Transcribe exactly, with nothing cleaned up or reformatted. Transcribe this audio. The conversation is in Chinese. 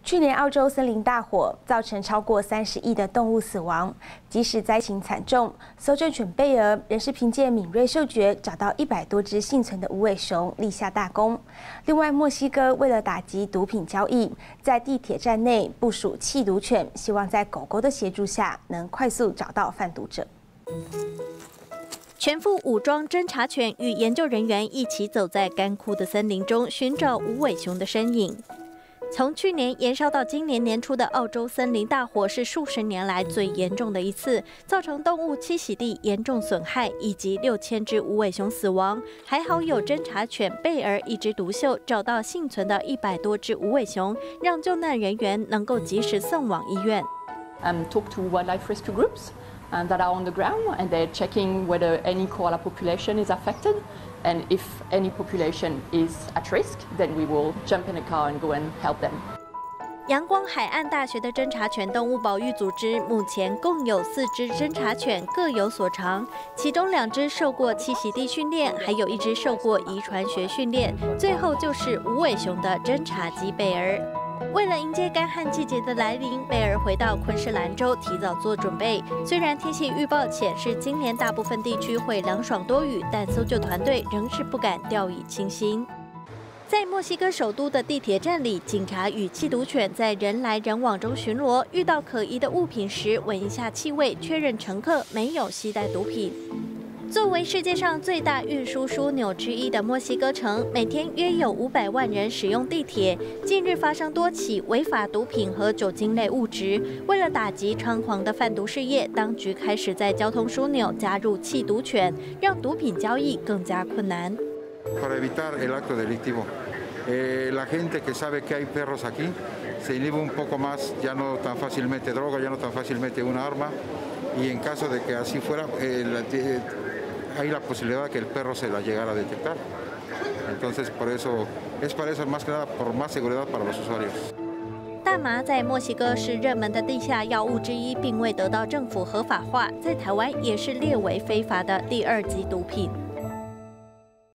去年澳洲森林大火造成超过三十亿的动物死亡，即使灾情惨重，搜救犬贝尔仍是凭借敏锐嗅觉找到一百多只幸存的无尾熊，立下大功。另外，墨西哥为了打击毒品交易，在地铁站内部署缉毒犬，希望在狗狗的协助下能快速找到贩毒者。 全副武装侦察犬与研究人员一起走在干枯的森林中，寻找无尾熊的身影。从去年延烧到今年年初的澳洲森林大火，是数十年来最严重的一次，造成动物栖息地严重损害，以及六千只无尾熊死亡。还好有侦察犬贝尔一枝独秀，找到幸存的一百多只无尾熊，让救难人员能够及时送往医院。 Um, talk to wildlife rescue groups. And that are on the ground, and they're checking whether any koala population is affected, and if any population is at risk, then we will jump in a car and go and help them. 阳光海岸大学的侦察犬动物保育组织目前共有四只侦察犬，各有所长，其中两只受过栖息地训练，还有一只受过遗传学训练，最后就是无尾熊的侦察机贝尔。 为了迎接干旱季节的来临，贝尔回到昆士兰州提早做准备。虽然天气预报显示今年大部分地区会凉爽多雨，但搜救团队仍是不敢掉以轻心。在墨西哥首都的地铁站里，警察与缉毒犬在人来人往中巡逻，遇到可疑的物品时，闻一下气味，确认乘客没有携带毒品。 作为世界上最大运输枢纽之一的墨西哥城，每天约有五百万人使用地铁。近日发生多起违法毒品和酒精类物质。为了打击猖狂的贩毒事业，当局开始在交通枢纽加入缉毒犬，让毒品交易更加困难。 Para evitar el acto delictivo, eh, la gente que sabe que hay perros aquí se inhibe un poco más, ya no tan fácilmente droga, ya no tan fácilmente una arma, y en caso de que así fuera, eh, la, eh, hay la posibilidad de que el perro se la llegara a detectar. Entonces, por eso, es para eso más que nada, por más seguridad para los usuarios. 大麻在墨西哥是热门的地下药物之一，并未得到政府合法化，在台湾也是列为非法的第二级毒品。